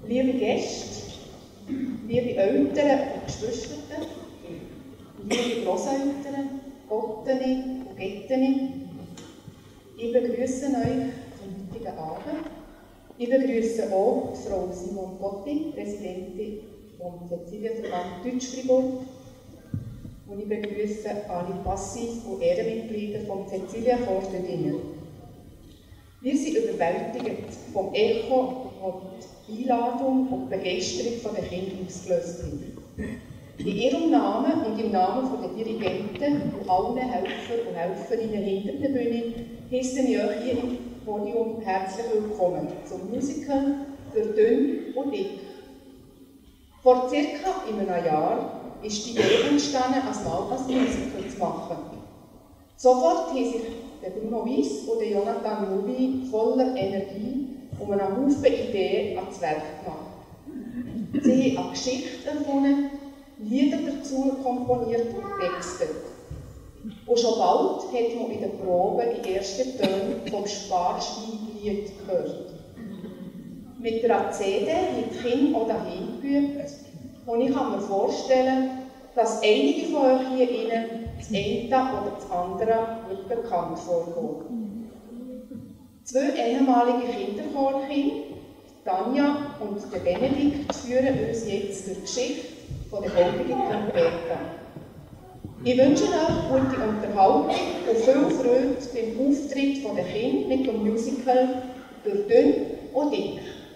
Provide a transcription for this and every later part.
liebe Gäste, liebe Eltern und Geschwister, liebe Grosseltern, Gotteni und Getteni, ich begrüße euch zum heutigen Abend. Ich begrüße auch Frau Simon Gotti, Präsidentin vom Cäcilienverband Deutsch-Fribourg. Und ich begrüße alle Passiv- und Ehrenmitglieder vom Cäcilienchor de Dinner. Wir sind überwältigt vom Echo, das die Einladung und die Begeisterung der Kinder ausgelöst hat. In ihrem Namen und im Namen der Dirigenten und allen Helfer und Helferinnen hinter der Bühne heiße ich euch hier im Podium herzlich willkommen zum Musical für Dünn und Dick. Vor circa einem Jahr ist die Idee entstanden, als Musical zu machen. Sofort haben sich der Bruno Weiss und der Jonathan Nubi voller Energie um einen Haufen Ideen ans Werk gemacht. Sie haben eine Geschichte erfunden, Lieder dazu komponiert und Texte. Und schon bald hat man in der Probe die ersten Töne vom Sparschweinlied gehört. Mit der CD haben die Kinder auch daheim geübt und ich kann mir vorstellen, dass einige von euch hier innen das eine oder das andere wird bekannt vorkommen. Zwei ehemalige Kinderchorkinder, Tanja und der Benedikt, führen uns jetzt durch die Geschichte von der heutigen Trompete. Ich wünsche euch gute Unterhaltung und viel Freude beim Auftritt der Kinder mit dem Musical «Durch Dünn und Dick».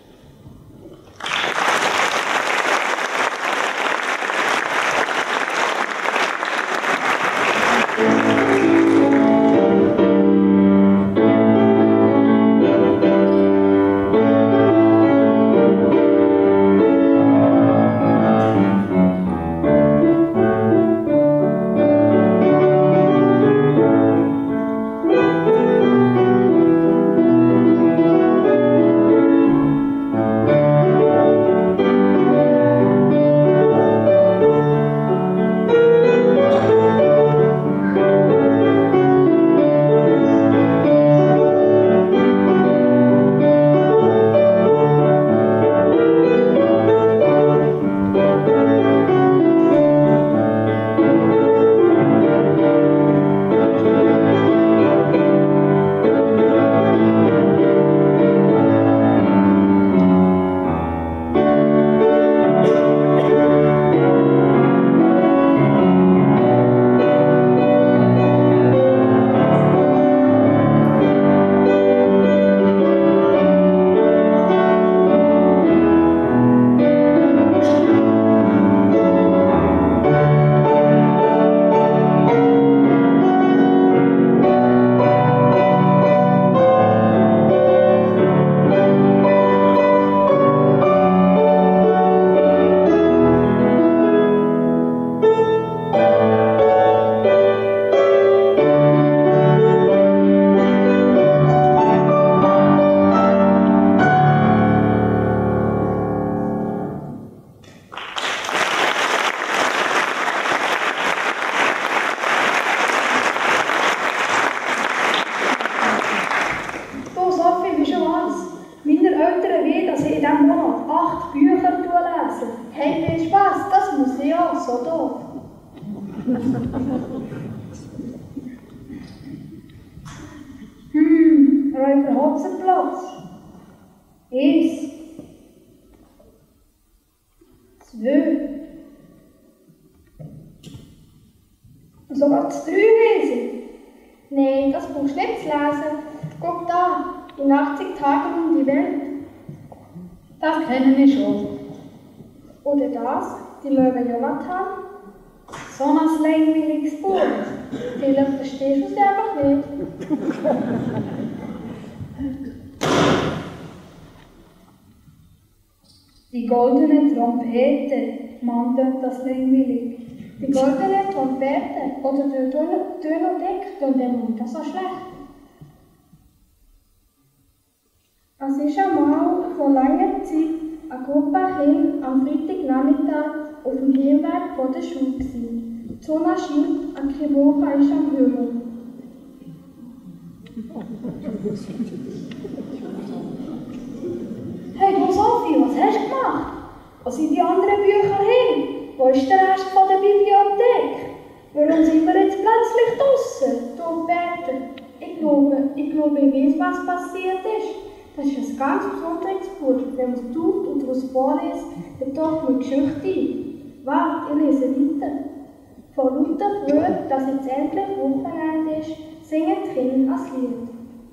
Sogar das 3 lesen? Nein, das brauchst du nicht zu lesen. Guck da, in 80 Tagen um die Welt. Das kennen wir schon. Oder das, die Löwe Jonathan. So ein langweiliges Buch. Vielleicht verstehst du es einfach nicht. Die goldene Trompete, meinte das langweilig. Die goldene Trompete oder der Dünn und Dick, und der meint das so schlecht. Es ist einmal vor langer Zeit eine Gruppe Kinder am Freitagnachmittag auf dem Heimweg von der Schule. Die Sonne scheint, eine Kiwoche ist am Himmel. Hey du Sophie, was hast du gemacht? Wo sind die anderen Bücher hin? Wo ist der Rest von der Bibliothek? Warum sind wir jetzt plötzlich draussen? Du, Peter, ich glaube, ich weiß, was passiert ist. Das ist ein ganz besonderes Buch. Wenn man es tut und daraus vorliest, dann taucht man Geschichte ein. Warte, ich lese weiter. Vor lauter Freude, dass jetzt endlich Wochenende ist, singen die Kinder ein Lied.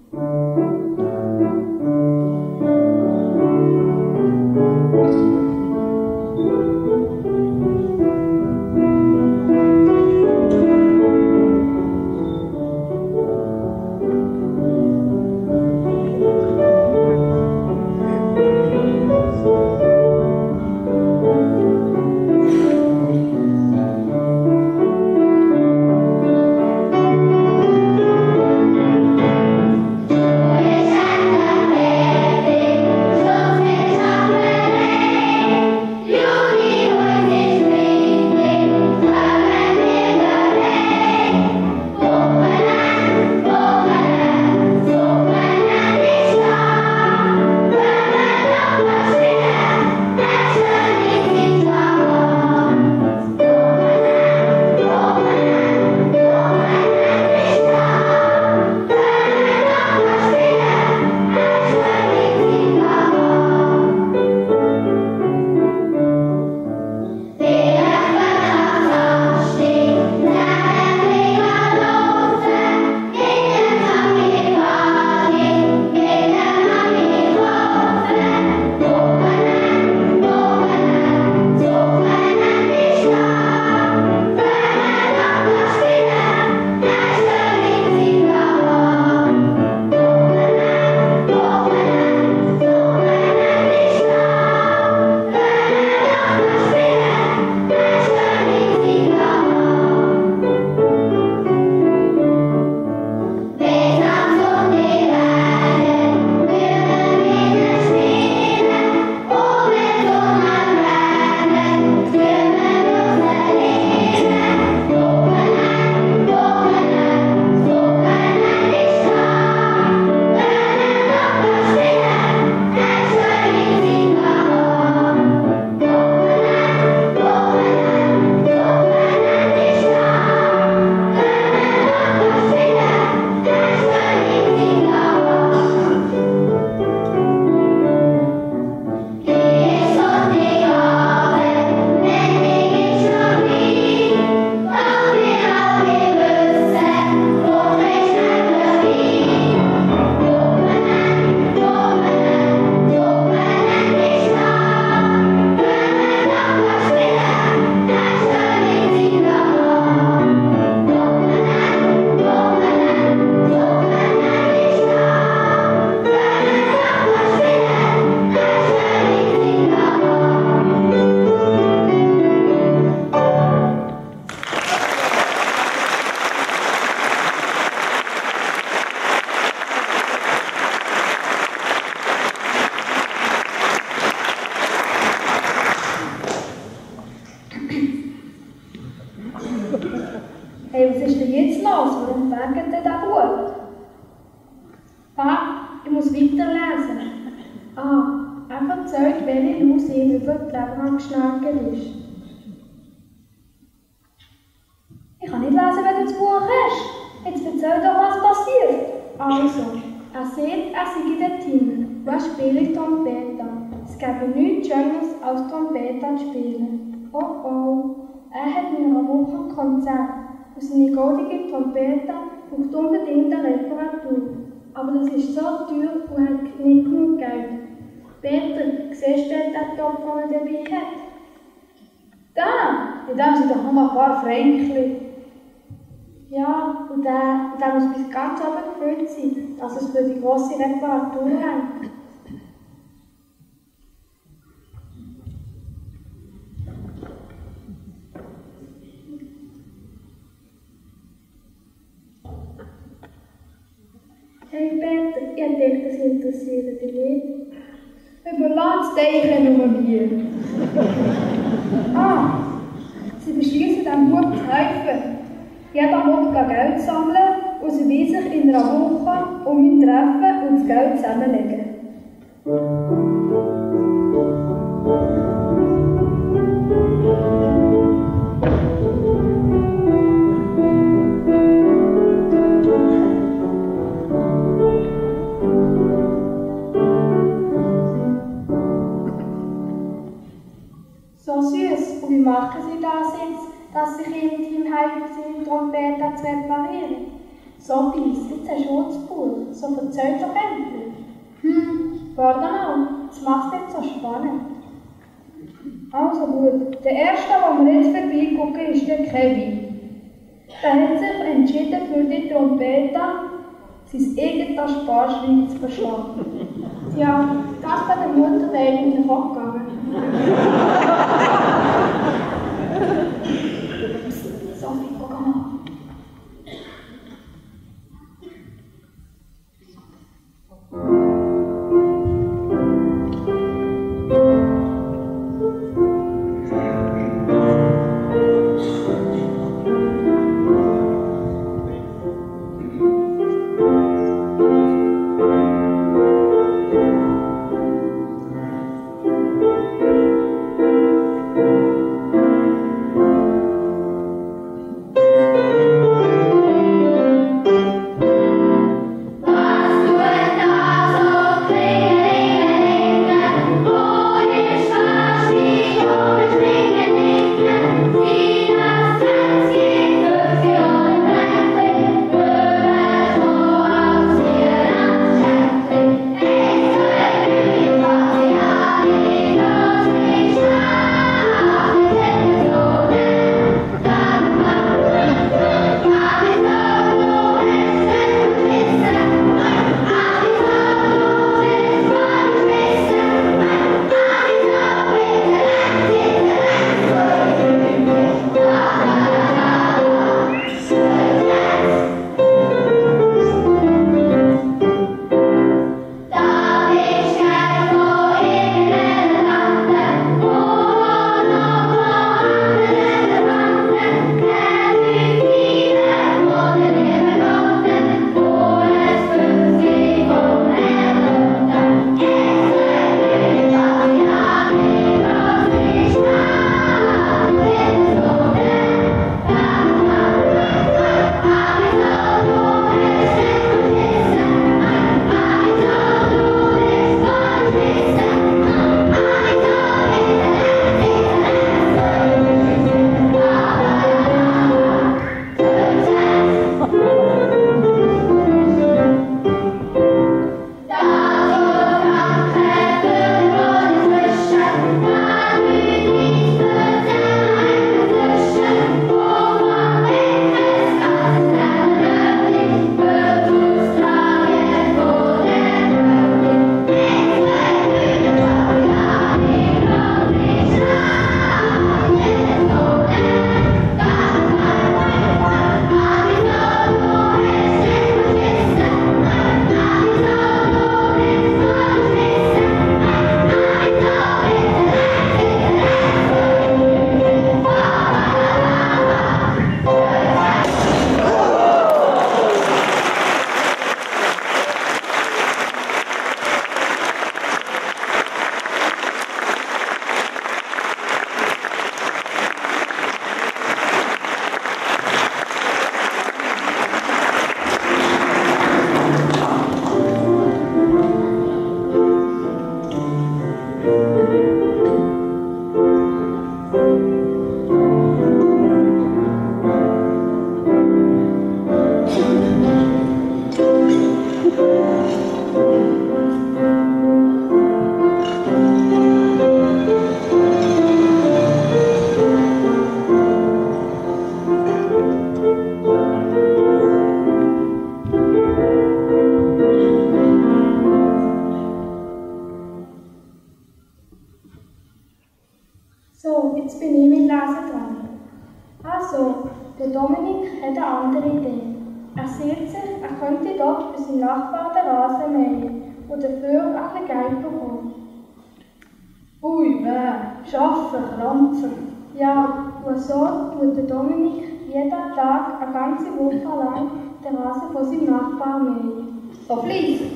Hey, was ist denn jetzt los? Warum fängt denn da Buch? Ich muss weiterlesen. Er erzählt, welche Maus ihm über die Leber geschnarrt ist. Ich kann nicht lesen, wenn du das Buch hast. Jetzt erzähl doch, was passiert. Also, er sieht, er sei dort hin. Was spiele ich Trompete? Es gäbe nichts Schöneres, als Trompete zu spielen. Oh, er hat in einer Woche ein Konzert. Und seine goldige Trompete braucht unbedingt eine Reparatur. Aber das ist so teuer und hat nicht genug Geld. Peter, siehst du den Topf, den er dabei hat? Da! In dem sind doch noch ein paar Fränkli. Ja, und der muss bis ganz oben gefüllt sein, dass es für die grosse Reparatur reicht. Hey Peter, ich denke, das interessiert dich nicht. Überlass dich nur mir. Sie beschließen, dem Bub zu helfen. Jeder will Geld sammeln und sie will sich in einer Woche um ihn treffen und das Geld zusammenlegen. wie machen Sie das jetzt, dass sich Ihnen die seine Trompete zu reparieren? So Biss, jetzt hast du das Buch, so erzähl doch endlich. Warte mal, das macht es nicht so spannend. Also gut, der erste, den wir jetzt vorbeigucken, ist der Kevin. Der hat sich entschieden für die Trompete, sein eigenes Sparschwein zu verschlagen. Ja, das bei der Mutter wäre eigentlich auch gegangen. Sophie, guck mal. So, jetzt bin ich mit Lesen dran. Also, der Dominik hat eine andere Idee. Er sieht sich, er könnte doch für seinen Nachbarn den Rasen mähen und dafür ein bisschen Geld bekommen. Ui, schaffen, krampfen. Ja, und so tut der Dominik jeden Tag eine ganze Woche lang den Rasen von seinem Nachbarn mähen. So fleissig.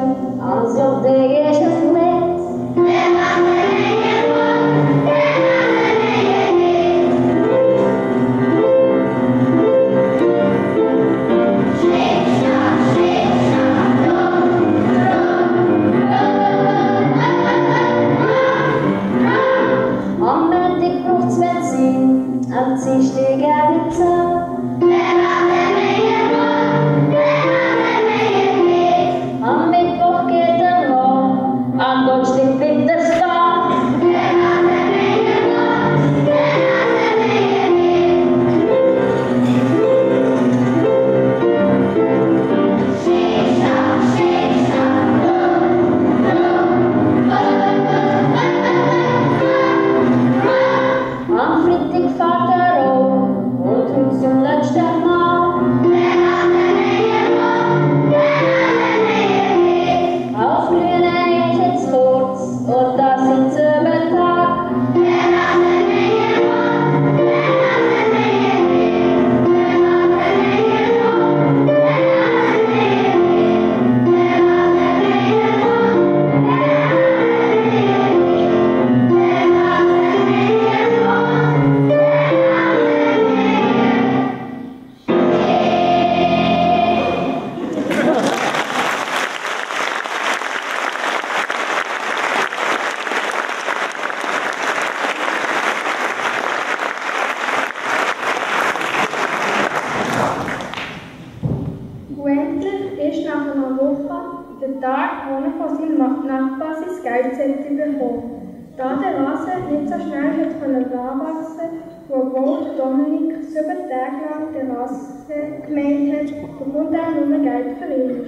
Da der Rasen nicht so schnell heranwachsen konnte, obwohl Dominik 7 Tage lang den Rasen gemäht hat, bekommt er nur Geld für ihn.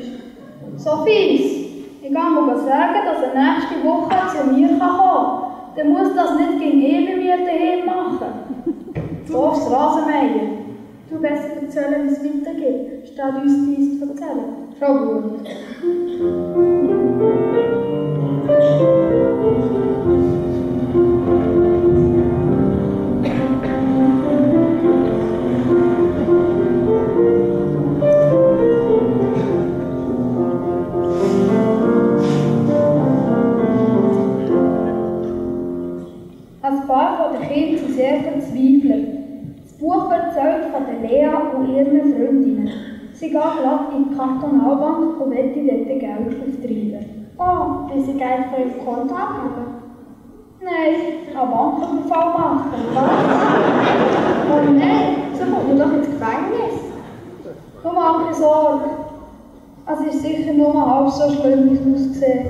Sophies, ich kann mir sagen, dass er nächste Woche zu mir kommen kann. Dann muss das nicht gegen ewig mir daheim machen. So aufs Rasenmähen. Du besser erzählen, wie es weitergeht, statt uns dies zu erzählen. Schon gut. Ein paar von den Kindern sind sehr verzweifelt. Das Buch erzählt von der Lea und ihren Freundinnen. Sie geht glatt in die Kantonalbank und will dort Geld auftreiben. Oh, will sie Geld von ihrem Konto abhaben? Nein, einen Banküberfall machen. Oh nein, so kommt man doch ins Gefängnis. Du mach dir Sorge. Es ist sicher nur halb so schlimm, wie es aussieht.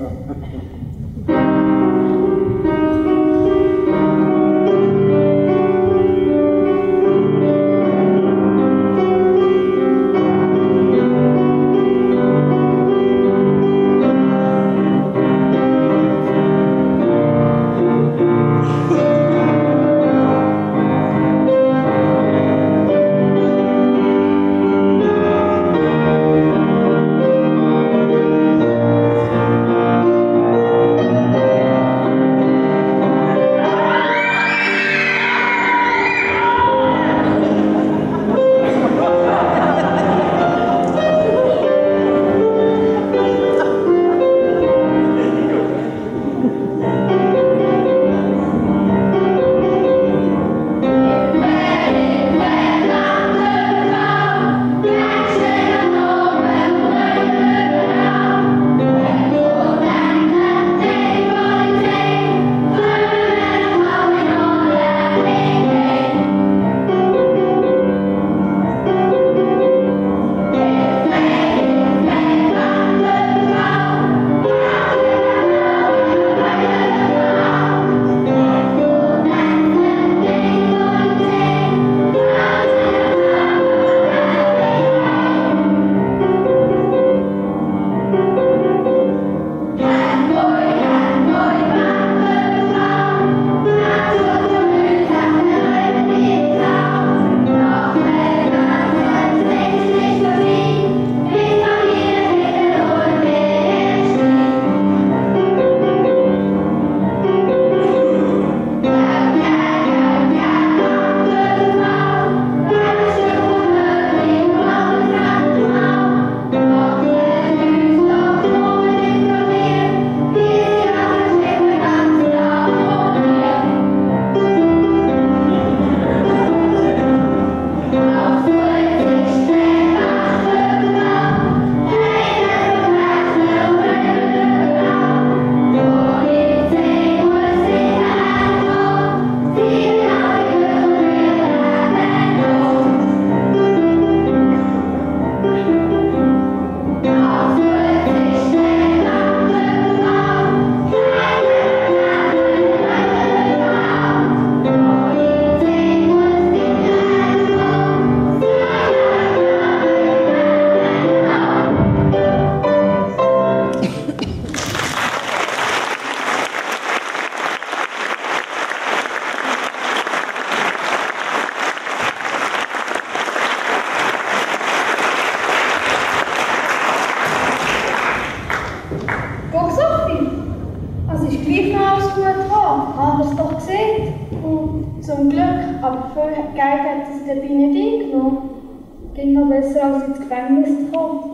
Guck, Sophie! Es ist gleich noch alles gut dran. Haben wir es doch gesehen? Zum Glück, aber viel Geld hat es dabei nicht eingenommen. Ging noch besser, als ins Gefängnis zu kommen.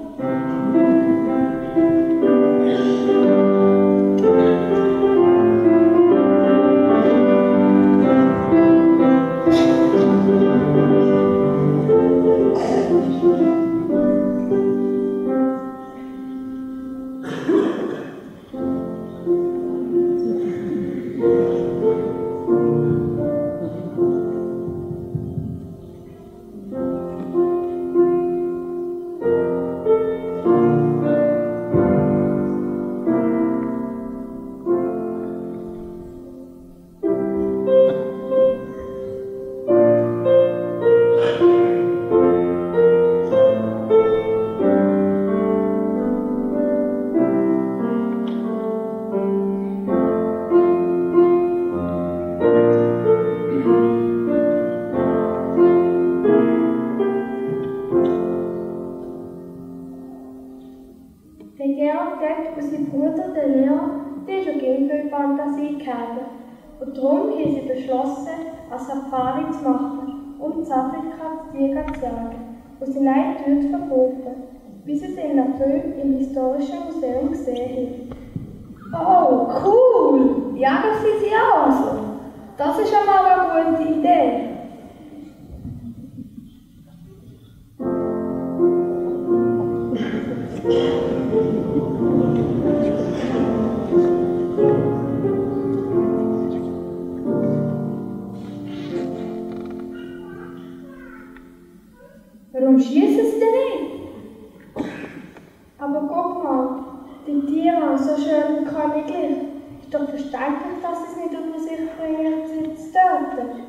Und darum haben sie beschlossen, eine Safari zu machen und in Afrika die Tiger zu jagen und sie nicht dort verkaufen, bis sie in April im Historischen Museum gesehen haben. Oh, cool! Jagen sie also? Das ist einmal eine gute Idee. Warum schießen sie denn nicht? Aber guck mal, die Tiere haben so schön und königlich. Ist doch verständlich, dass sie es nicht über sich bringen, sie zu töten.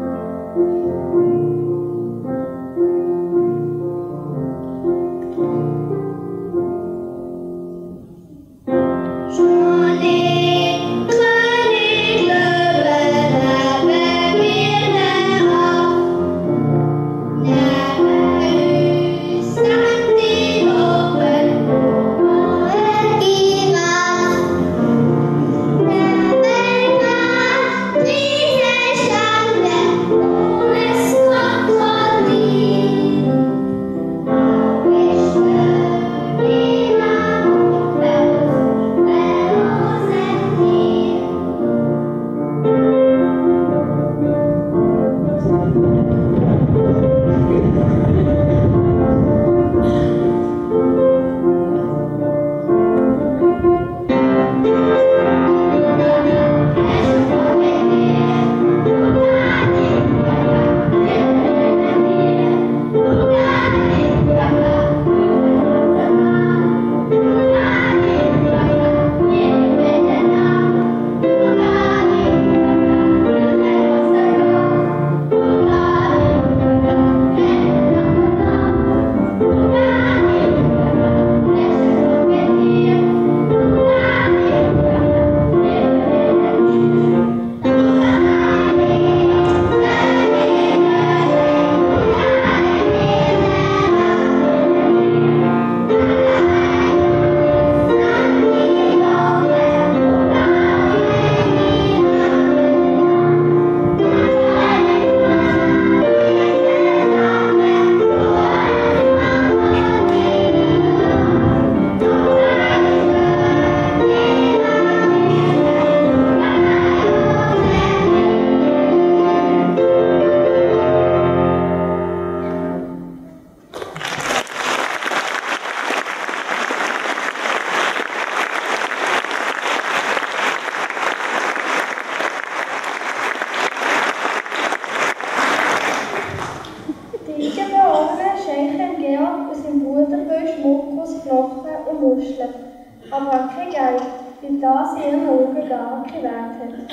Aber hat kein Geld, weil das in ihren Augen gar keinen Wert hat.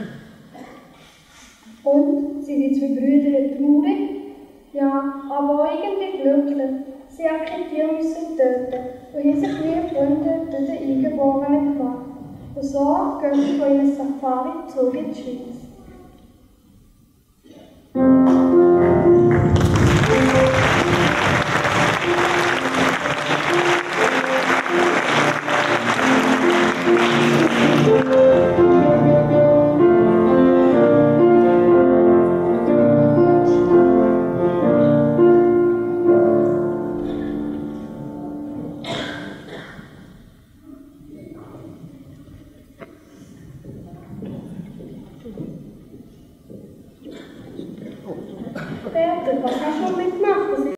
Und sind die zwei Brüder traurig? Ja, aber auch irgendwie glücklich. Sie haben kein Tier müssen töten und haben sich wie Freunde durch den Eingeborenen gemacht. Und so gehen sie von ihrer Safari zurück in die Schweiz. Peter, was hast du mitgemacht?